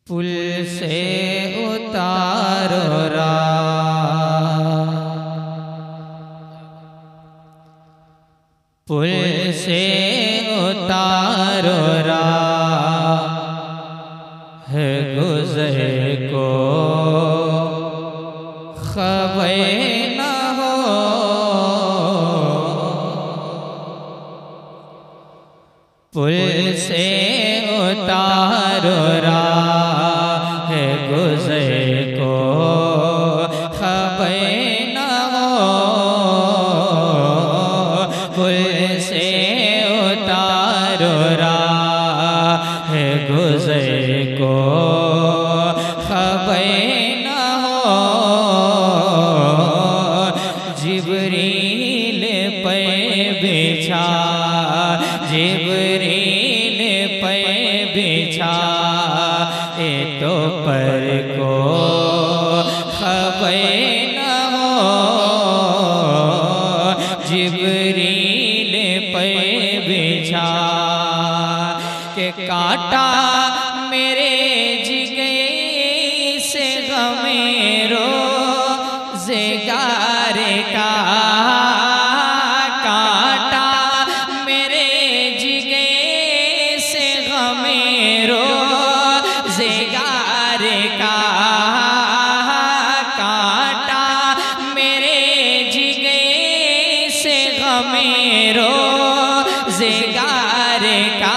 पुल से उतारो पुल से उतारो है गुज़र को खबर न हो। पुल से उतारो है गुज़र को खबर न हो। पुल से उतारो है गुज़र को खबर न हो। जिब्रील पे बिछा जिब्रील पे बिछा ए तो पर को खबर न हो। जिब्रील पे बिछा के काटा मेरे जिगर से गमेरो ज़ेगार का। काटा मेरे जिगर से गमेरो ज़ेगार का। काटा मेरे जिगर से गमेरो ज़ेगार का।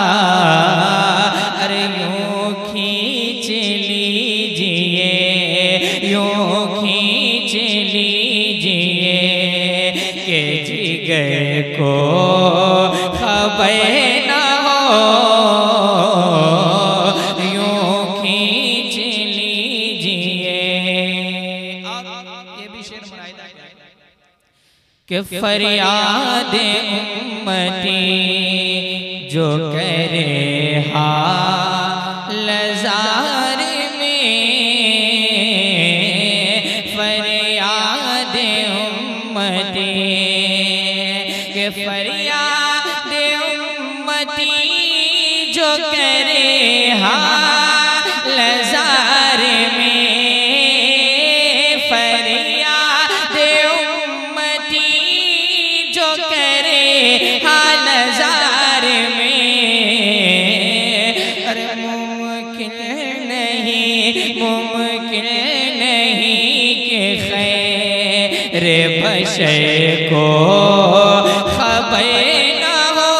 अरे यूं खींच लीजिए यूं खींच लीजिए के जिगर को खबर न हो। यूं खींच लीजिए। ये भी शेर मुनाइदा कि फरियाद उम्मती जो करे हाल ज़ार में। फरियाद उम्मती के फरियाद उम्मती जो करे हाल ज़ार में। फरियाद उम्मती जो करे हाल ज़ार में। अरे मुमकिन नहीं कि खैर बशर को खबर न हो।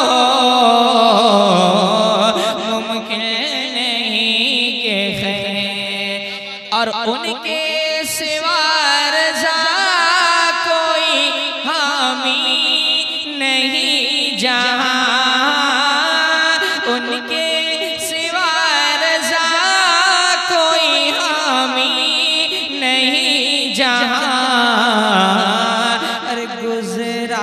मुमकिन नहीं कि खैर और उनके सिवा रज़ा कोई हामी नहीं जहां। उनके सिवा रज़ा कोई हामी नहीं जहां। अरे गुज़रा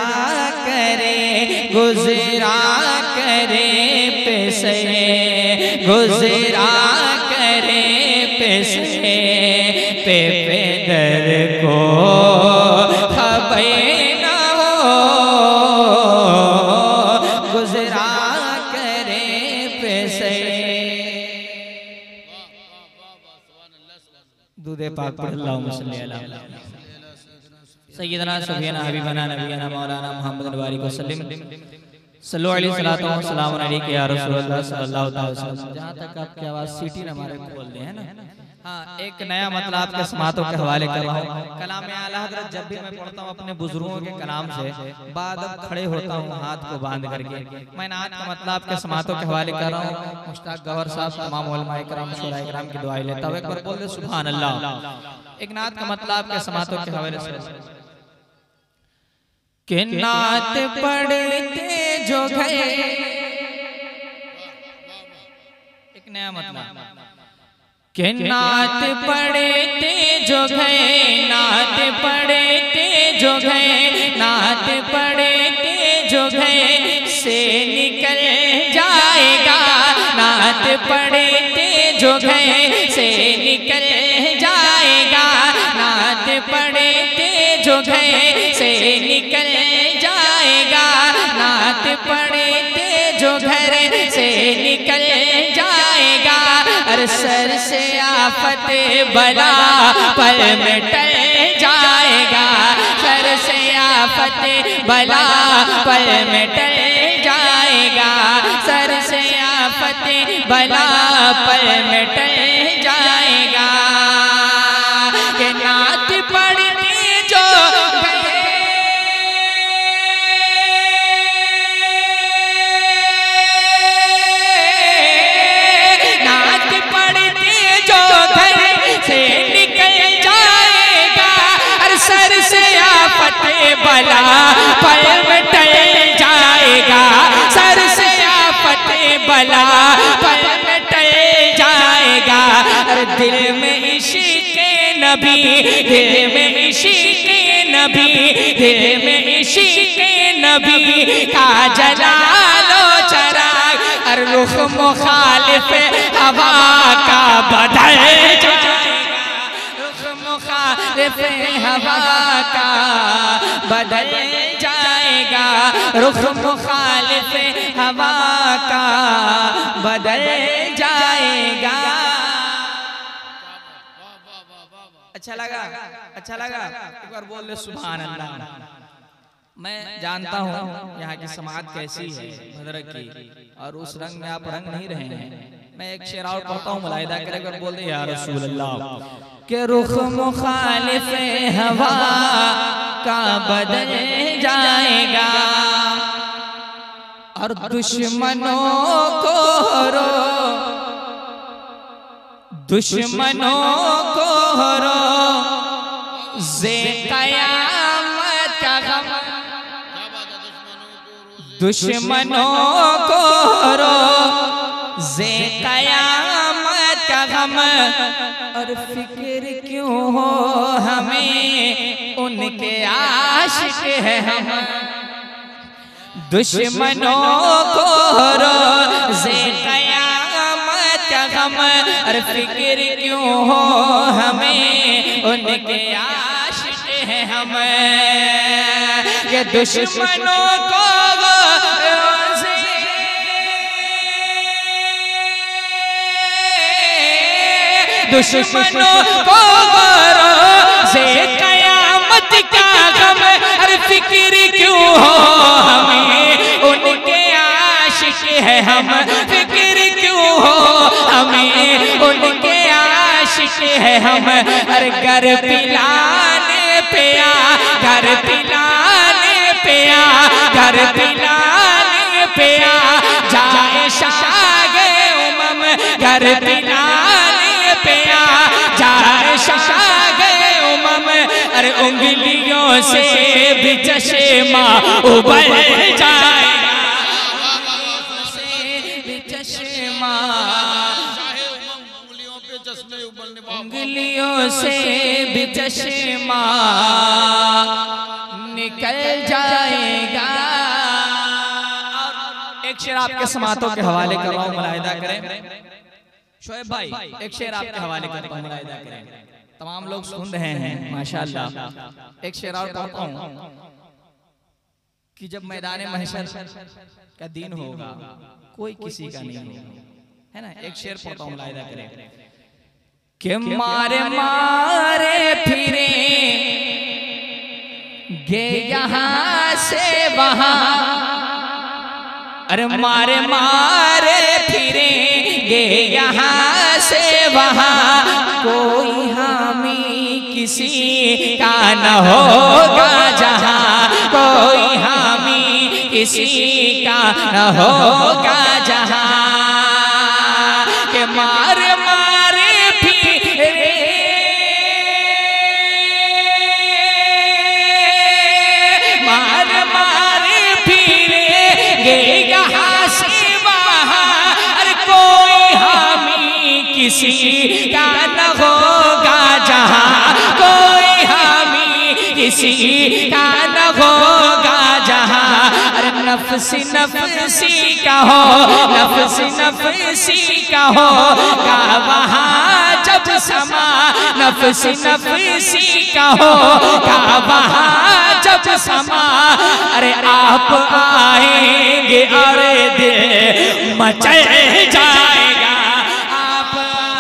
करे पैसे गुज़रा करे पैसे पे दर को खबर न हो। गुज़रा करे पैसे। दूधे पाक पर अल्लाहुम्मा सल्ली अला सय्यदना सफीना हबीबना नबीना मौलाना मुहम्मद वाली को सल्लिम सल्लल्लाहु अलैहि सलातो व सलाम अलैका या रसूलल्लाह सल्लल्लाहु अलैहि वसल्लम। जहाँ तक आपकी आवाज़ सीटी न मारे खोल दे है ना। हाँ, एक नया मतलब आपके समातों के हवाले कर रहा हूँ। कलाम आला हज़रत जब भी मैं पढ़ता हूँ अपने बुजुर्गों के कलाम से बाद अब खड़े होता हूँ हाथ को बांध करके। मैं नात का मतलब आपके समातों के हवाले कर रहा हूँ। मुश्ताक गौहर साहब तमाम उलमाए किराम शोराए किराम की दुआएं लेता हूँ। एक बार बोल दे सुभान अल्लाह। एक नात का मतलब आपके समातों के हवाले से कि नात पढ़ते जो गए। एक नया मतलब कि नात पढ़ते जो गए नात पढ़ते जो गए नात पढ़ते जो गए से निकल जाएगा। नात पढ़ते जो गए से निकल जाएगा। नात पढ़ते जो गए से निकल जाएगा। नात पढ़ते जो घर से निकल जाएगा। अरे सर से आफत बला पल में टल जाएगा, सर से आफत बला पल में टल जाएगा, सर से आफत बला पल में टल जाएगा। के नात पढ़ने जो नात पढ़ने जो घर से निकल जाएगा, और सर से आफत बला पल में टल जाएगा, सर से आफत बला पल में टल जाएगा। और दिल में इश्क़ नबी, दिल में इश्क़ नबी, दिल में इश्क़ नबी का जला लो चराग, और रुख मुखालिफ हवा का बदल जाएगा, रुख मुखालिफ हवा का बदल जाएगा, रुख मुखालिफ हवा का बदल जाएगा। अच्छा लगा, अच्छा लगा, एक बार बोल ले सुभान अल्लाह। मैं जानता हूँ यहाँ की समाज कैसी है भद्रक की, और उस रंग में आप रंग नहीं रहे हैं। मैं एक शेर और पढ़ता हूँ, मुलाहिदा कर बोल दे या रसूल अल्लाह। के रुख मुखालिफ हवा का बदल जाएगा, और दुश्मनों को रो, दुश्मनों को रो ज़े क़यामत का गम, दुश्मनों को रो ज़े क़यामत का गम, और फिक्र क्यों हो हमें उनके आशिक है हम, दुश्मनों को रो ज़े क़यामत का गम, और फिक्र क्यों हो हमें उनके आशिक है हम। ये दुश्मनों को दुश्मनों को रोज़े क़यामत का गम, और फिक्र क्यों हो हमें उनके आशिक है हम, फिक्र क्यों हो हमें उनके आशिक है हम। अरे घर पिलाने पे आ, घर पिलाने पे आ, घर पिलाने पे आ जाए शागे उमम, घर पिलाने पे आ जाए शागे उमम। अरे उंगलियों से भी चश्मा उबल जाएगा, उंगलियों से भी चश्मा निकल जाएगा। और एक शेर आपके समातों के हवाले कर रहा हूँ, मुलाहिदा करें। शोएब भाई एक शेर आपके हवाले करता हूँ, मुलाहिदा करें। तमाम लोग सुन रहे हैं माशाअल्लाह। एक शेर और पढ़ता हूँ कि जब मैदान महशर का दिन होगा कोई किसी का नहीं होगा, है ना। एक शेर पढ़ता हूँ, मुलाहिदा करें कि मारे मारे फिरे गे यहाँ से वहाँ, अरे मारे मारे फिरे गे यहाँ से वहाँ, कोई हामी किसी का न होगा जहाँ, कोई हामी किसी का न होगा जहाँ। के मारे मारे फिरे मारे मारे फिरे गे यहाँ से वहाँ, अरे कोई हामी किसी का न होगा जहाँ, कोई हामी किसी का न होगा जहाँ। अरे नफ्सी नफ्सी का हो, नफ्सी नफ्सी का होगा वहाँ जब समा, नफ्सी नफ्सी का होगा वहाँ जब समा। अरे आप आएंगे अरे दिल मचल जाएगा, आप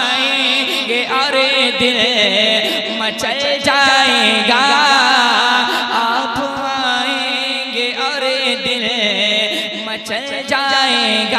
दिल मचल जाएगा, आप आएंगे और दिल मचल जाएगा।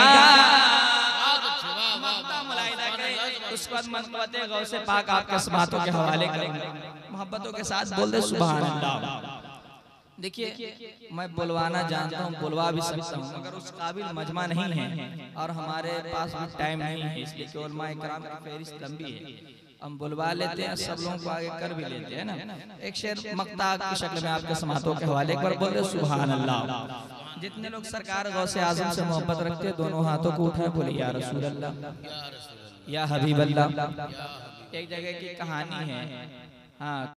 उसके बाद मनक़बत गौसे पाक आपके बातों के हवाले करेंगे, मोहब्बतों के साथ बोल दे सुभान अल्लाह। देखिए मैं बुलवाना जानता हूँ, बुलवा भी सकता हूँ, मगर उस काबिल मजमा नहीं है और हमारे पास भी टाइम नहीं है, इसलिए कि उलमा इकराम की फहरिस्त लंबी है। हम बुलवा लेते हैं, सब लोगों को आगे कर भी लेते हैं ना। एक शेर मक्ता की शक्ल में आपके समातों के हवाले एक बार बोल रहे सुभान अल्लाह। जितने लोग सरकार गौसे आज़म से मोहब्बत रखते हैं दोनों हाथों को उठाए बोले या रसूल अल्लाह या हबीब अल्लाह। एक जगह की कहानी है, हाँ,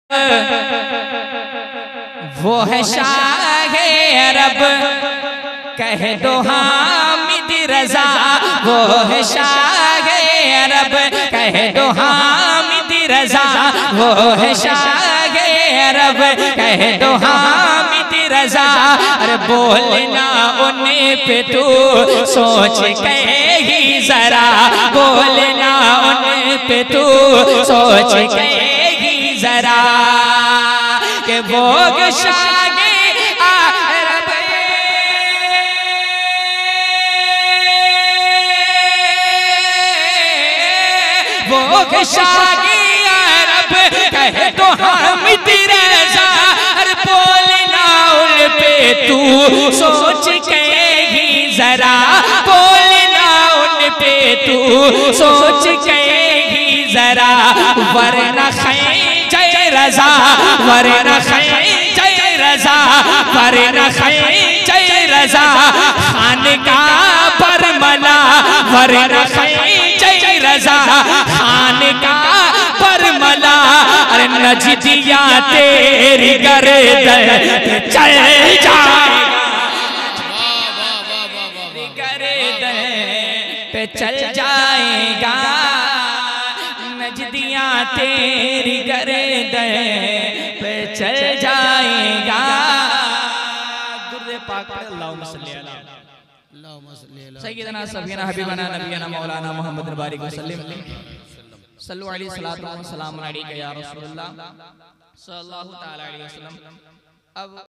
वो है शाहे अरब कह दो हामिद रजा, वो है शाहे अरब कह दो हामिद रजा, वो है शाहे अरब कह दो हामिद रजा। अरे बोलना उन्हें पे तू सोच के ही जरा, बोलना उन्हें पे तू सोच के ही जरा के वो शागे अरब वो शागे अरब कहे तो हामिद रजा। अरे बोलना उन पे तू सोच के ही जरा, बोलना उन पे तू सोच के ही जरा, वरना जय रजा, वरना जय रजा, वरना जय रजा, खानका परमला, वरना जय रजा, खानका परमला। अरे नजदिया तेरी गर्दन चल जाएगा, गर्दन पे चल जाएगा, नजदिया तेरी गर्दन पे चल जाएगा। दुर्रे पाक पर अल्लाहुम्मा सल्ली अला सय्यदना सफीना हबीबना नबीना मौलाना मुहम्मद बारिक वसल्लम सल्लु अलैहि सलातु व सलाम अलैका या रसूलल्लाह सल्लल्लाहु तआला अलैहि वसल्लम। अब